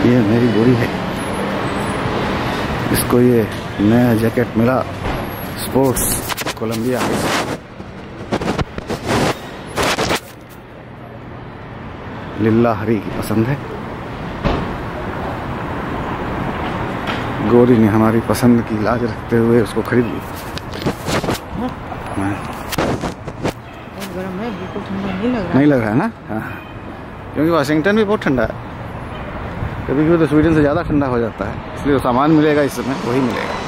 ये मेरी गोरी है, इसको ये नया जैकेट मिला स्पोर्ट्स कोलंबिया। लिल्ला हरी की पसंद है। गोरी ने हमारी पसंद की लाज रखते हुए उसको खरीद ली। गरम है, बिल्कुल ठंडा नहीं लग रहा है ना। हाँ, क्योंकि वाशिंगटन भी बहुत ठंडा है, कभी कभी तो स्वीडन से ज़्यादा ठंडा हो जाता है, इसलिए सामान मिलेगा इस समय वही मिलेगा।